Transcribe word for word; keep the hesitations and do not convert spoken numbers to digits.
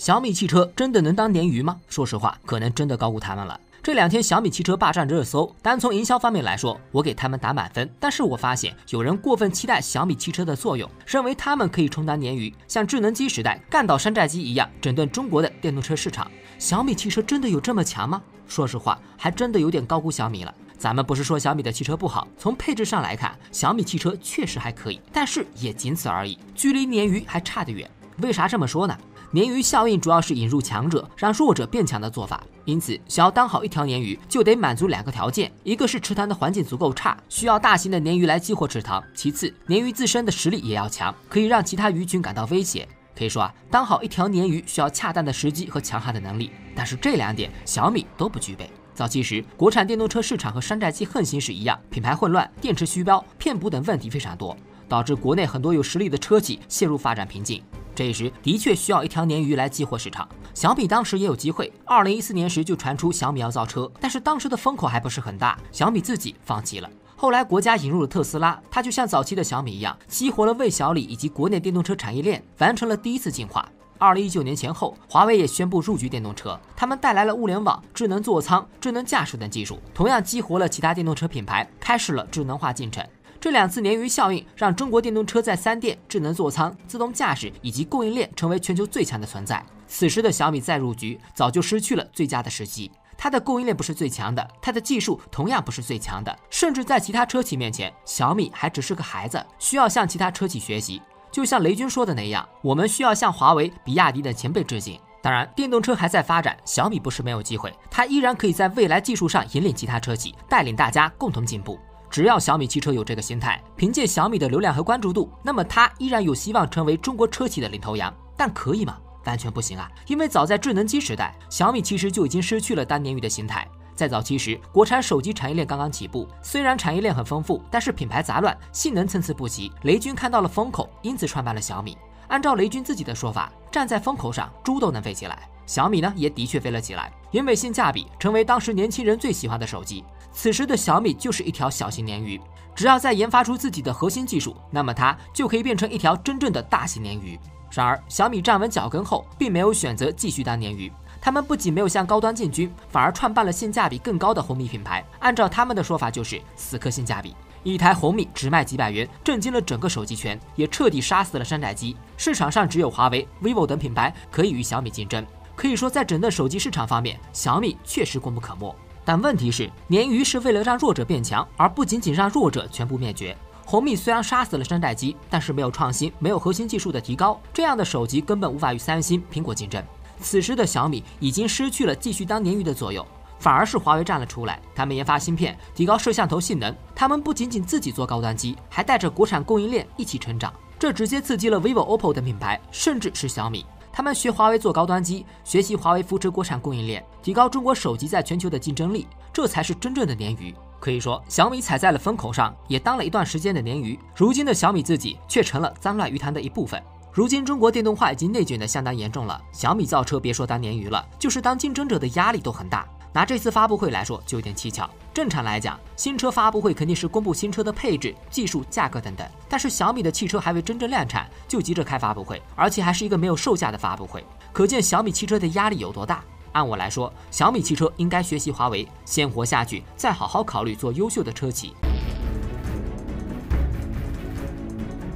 小米汽车真的能当鲶鱼吗？说实话，可能真的高估他们了。这两天小米汽车霸占热搜，单从营销方面来说，我给他们打满分。但是我发现有人过分期待小米汽车的作用，认为他们可以充当鲶鱼，像智能机时代干倒山寨机一样，整顿中国的电动车市场。小米汽车真的有这么强吗？说实话，还真的有点高估小米了。咱们不是说小米的汽车不好，从配置上来看，小米汽车确实还可以，但是也仅此而已，距离鲶鱼还差得远。为啥这么说呢？鲶鱼效应主要是引入强者，让弱者变强的做法。因此，想要当好一条鲶鱼，就得满足两个条件：一个是池塘的环境足够差，需要大型的鲶鱼来激活池塘；其次，鲶鱼自身的实力也要强，可以让其他鱼群感到威胁。可以说啊，当好一条鲶鱼需要恰当的时机和强悍的能力，但是这两点小米都不具备。早期时，国产电动车市场和山寨机横行时一样，品牌混乱、电池虚标、骗补等问题非常多，导致国内很多有实力的车企陷入发展瓶颈。这时的确需要一条鲶鱼来激活市场。小米当时也有机会，二零一四年时就传出小米要造车，但是当时的风口还不是很大，小米自己放弃了。后来国家引入了特斯拉，它就像早期的小米一样，激活了魏小李以及国内电动车产业链，完成了第一次进化。二零一九年前后，华为也宣布入局电动车，他们带来了物联网、智能座舱、智能驾驶等技术，同样激活了其他电动车品牌，开始了智能化进程。这两次鲶鱼效应让中国电动车在三电、智能座舱、自动驾驶以及供应链成为全球最强的存在。此时的小米再入局，早就失去了最佳的时机。它的供应链不是最强的，它的技术同样不是最强的，甚至在其他车企面前，小米还只是个孩子，需要向其他车企学习。就像雷军说的那样，我们需要向华为、比亚迪等前辈致敬。当然，电动车还在发展，小米不是没有机会，它依然可以在未来技术上引领其他车企，带领大家共同进步。只要小米汽车有这个心态，凭借小米的流量和关注度，那么它依然有希望成为中国车企的领头羊。但可以吗？完全不行啊！因为早在智能机时代，小米其实就已经失去了当鲶鱼的心态。在早期时，国产手机产业链刚刚起步，虽然产业链很丰富，但是品牌杂乱，性能参差不齐。雷军看到了风口，因此创办了小米。按照雷军自己的说法，站在风口上，猪都能飞起来。小米呢，也的确飞了起来，因为性价比成为当时年轻人最喜欢的手机。此时的小米就是一条小型鲶鱼，只要再研发出自己的核心技术，那么它就可以变成一条真正的大型鲶鱼。然而，小米站稳脚跟后，并没有选择继续当鲶鱼。他们不仅没有向高端进军，反而创办了性价比更高的红米品牌。按照他们的说法，就是死磕性价比。一台红米只卖几百元，震惊了整个手机圈，也彻底杀死了山寨机。市场上只有华为、vivo 等品牌可以与小米竞争。可以说，在整顿手机市场方面，小米确实功不可没。但问题是，鲶鱼是为了让弱者变强，而不仅仅让弱者全部灭绝。红米虽然杀死了山寨机，但是没有创新，没有核心技术的提高，这样的手机根本无法与三星、苹果竞争。此时的小米已经失去了继续当鲶鱼的作用，反而是华为站了出来。他们研发芯片，提高摄像头性能。他们不仅仅自己做高端机，还带着国产供应链一起成长，这直接刺激了 vivo、O P P O 等品牌，甚至是小米。他们学华为做高端机，学习华为扶持国产供应链，提高中国手机在全球的竞争力，这才是真正的鲶鱼。可以说，小米踩在了风口上，也当了一段时间的鲶鱼。如今的小米自己却成了脏乱鱼塘的一部分。如今中国电动化已经内卷的相当严重了，小米造车别说当鲶鱼了，就是当竞争者的压力都很大。拿这次发布会来说，就有点蹊跷。正常来讲，新车发布会肯定是公布新车的配置、技术、价格等等，但是小米的汽车还未真正量产，就急着开发布会，而且还是一个没有售价的发布会，可见小米汽车的压力有多大。按我来说，小米汽车应该学习华为，先活下去，再好好考虑做优秀的车企。